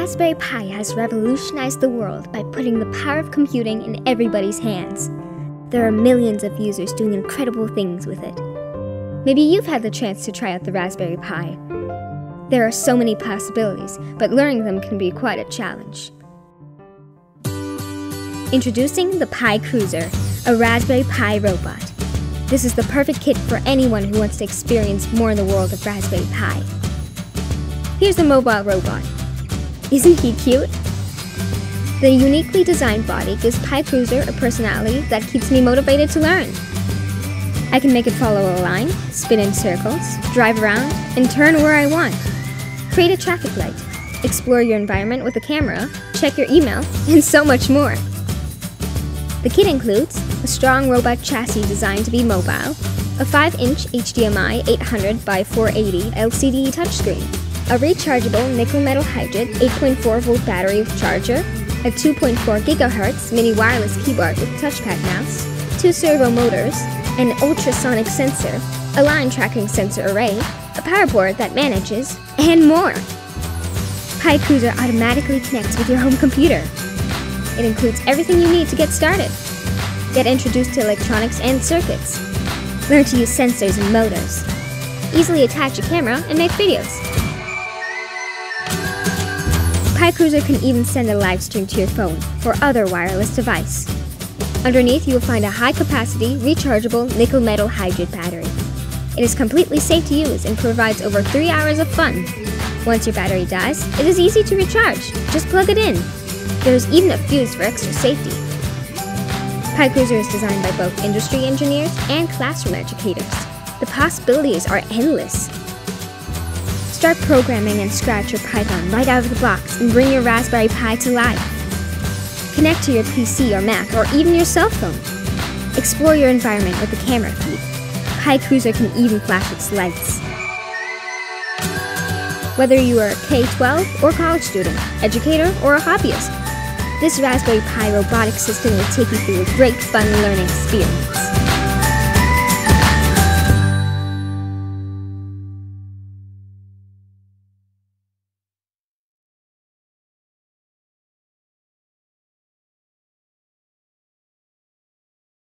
Raspberry Pi has revolutionized the world by putting the power of computing in everybody's hands. There are millions of users doing incredible things with it. Maybe you've had the chance to try out the Raspberry Pi. There are so many possibilities, but learning them can be quite a challenge. Introducing the Pi Cruiser, a Raspberry Pi robot. This is the perfect kit for anyone who wants to experience more in the world of Raspberry Pi. Here's the mobile robot. Isn't he cute? The uniquely designed body gives Pi Cruiser a personality that keeps me motivated to learn. I can make it follow a line, spin in circles, drive around, and turn where I want. Create a traffic light, explore your environment with a camera, check your email, and so much more. The kit includes a strong robot chassis designed to be mobile, a 5-inch HDMI 800 by 480 LCD touchscreen, a rechargeable nickel-metal hydride 8.4-volt battery with charger, a 2.4 GHz mini wireless keyboard with touchpad mouse, 2 servo motors, an ultrasonic sensor, a line tracking sensor array, a power board that manages, and more. Pi Cruiser automatically connects with your home computer. It includes everything you need to get started. Get introduced to electronics and circuits. Learn to use sensors and motors. Easily attach a camera and make videos. Pi Cruiser can even send a live stream to your phone or other wireless device. Underneath, you will find a high-capacity, rechargeable nickel-metal hydride battery. It is completely safe to use and provides over 3 hours of fun. Once your battery dies, it is easy to recharge. Just plug it in. There's even a fuse for extra safety. Pi Cruiser is designed by both industry engineers and classroom educators. The possibilities are endless. Start programming in Scratch or Python right out of the box and bring your Raspberry Pi to life. Connect to your PC or Mac or even your cell phone. Explore your environment with the camera feed. Pi Cruiser can even flash its lights. Whether you are a K-12 or college student, educator, or a hobbyist, this Raspberry Pi robotic system will take you through a great fun learning experience.